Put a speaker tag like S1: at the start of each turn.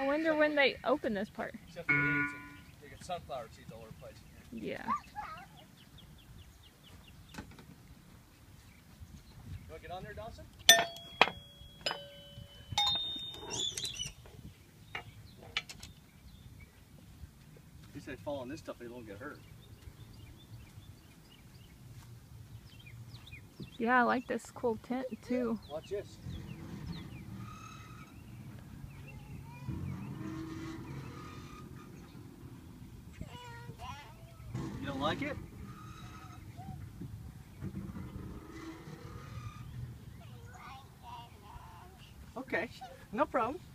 S1: I wonder when they open this part.
S2: Except for idiots, they got sunflower seeds all over the place.
S1: Yeah.
S2: You want to get on there, Dawson? At least they fall on this stuff, they won't get hurt.
S1: Yeah, I like this cool tent too.
S2: Watch this. You don't like it? Okay, no problem.